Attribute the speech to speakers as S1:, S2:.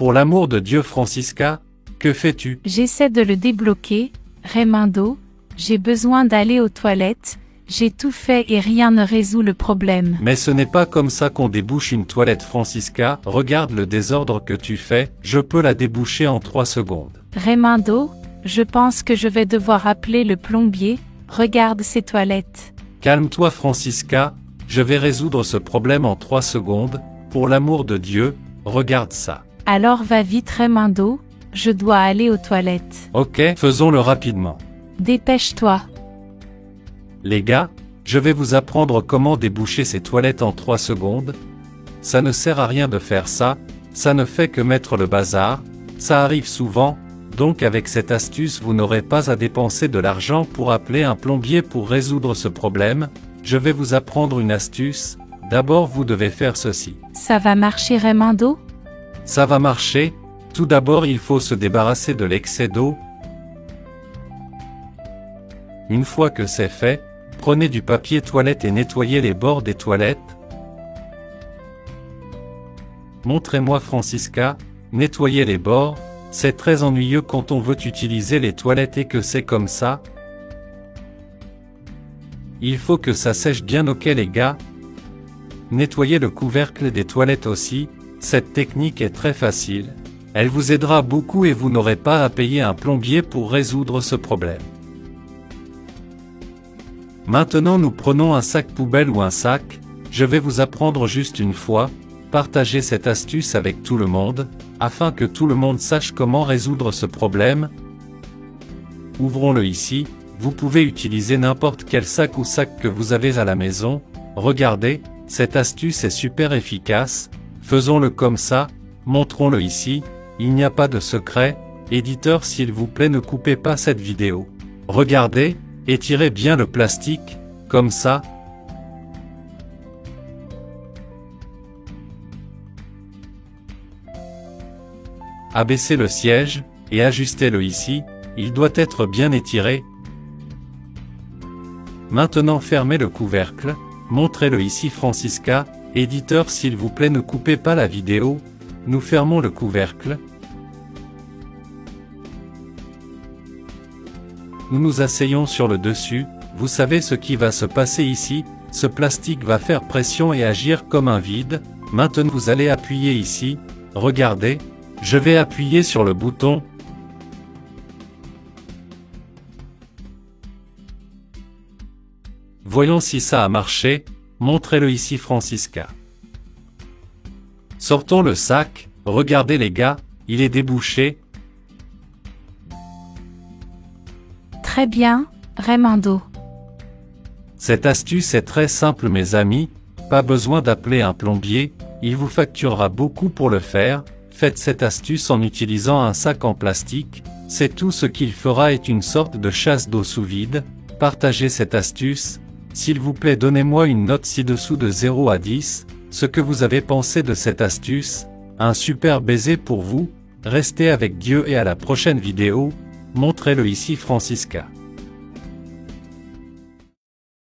S1: Pour l'amour de Dieu Francisca, que fais-tu?
S2: J'essaie de le débloquer, Raimondo, j'ai besoin d'aller aux toilettes, j'ai tout fait et rien ne résout le problème.
S1: Mais ce n'est pas comme ça qu'on débouche une toilette Francisca, regarde le désordre que tu fais, je peux la déboucher en 3 secondes.
S2: Raimondo, je pense que je vais devoir appeler le plombier, regarde ces toilettes.
S1: Calme-toi Francisca, je vais résoudre ce problème en 3 secondes, pour l'amour de Dieu, regarde ça.
S2: Alors va vite Raimondo, je dois aller aux toilettes.
S1: Ok, faisons-le rapidement.
S2: Dépêche-toi.
S1: Les gars, je vais vous apprendre comment déboucher ces toilettes en 3 secondes. Ça ne sert à rien de faire ça, ça ne fait que mettre le bazar, ça arrive souvent, donc avec cette astuce vous n'aurez pas à dépenser de l'argent pour appeler un plombier pour résoudre ce problème. Je vais vous apprendre une astuce, d'abord vous devez faire ceci.
S2: Ça va marcher Raimondo?
S1: Ça va marcher, tout d'abord il faut se débarrasser de l'excès d'eau. Une fois que c'est fait, prenez du papier toilette et nettoyez les bords des toilettes. Montrez-moi Francisca, nettoyer les bords, c'est très ennuyeux quand on veut utiliser les toilettes et que c'est comme ça. Il faut que ça sèche bien, ok les gars. Nettoyez le couvercle des toilettes aussi, cette technique est très facile. Elle vous aidera beaucoup et vous n'aurez pas à payer un plombier pour résoudre ce problème. Maintenant nous prenons un sac poubelle ou un sac, je vais vous apprendre juste une fois, partagez cette astuce avec tout le monde, afin que tout le monde sache comment résoudre ce problème. Ouvrons-le ici, vous pouvez utiliser n'importe quel sac ou sac que vous avez à la maison, regardez, cette astuce est super efficace, faisons-le comme ça, montrons-le ici, il n'y a pas de secret, éditeur s'il vous plaît ne coupez pas cette vidéo. Regardez, étirez bien le plastique, comme ça. Abaissez le siège, et ajustez-le ici, il doit être bien étiré. Maintenant fermez le couvercle, montrez-le ici Francisca, éditeur s'il vous plaît ne coupez pas la vidéo, nous fermons le couvercle. Nous nous asseyons sur le dessus, vous savez ce qui va se passer ici, ce plastique va faire pression et agir comme un vide, maintenant vous allez appuyer ici, regardez, je vais appuyer sur le bouton. Voyons si ça a marché, montrez-le ici Francisca. Sortons le sac, regardez les gars, il est débouché.
S2: Très bien, Raimondo.
S1: Cette astuce est très simple mes amis, pas besoin d'appeler un plombier, il vous facturera beaucoup pour le faire, faites cette astuce en utilisant un sac en plastique, c'est tout ce qu'il fera est une sorte de chasse d'eau sous vide, partagez cette astuce, s'il vous plaît donnez-moi une note ci-dessous de 0 à 10, ce que vous avez pensé de cette astuce, un super baiser pour vous, restez avec Dieu et à la prochaine vidéo. Montrez-le ici Francisca.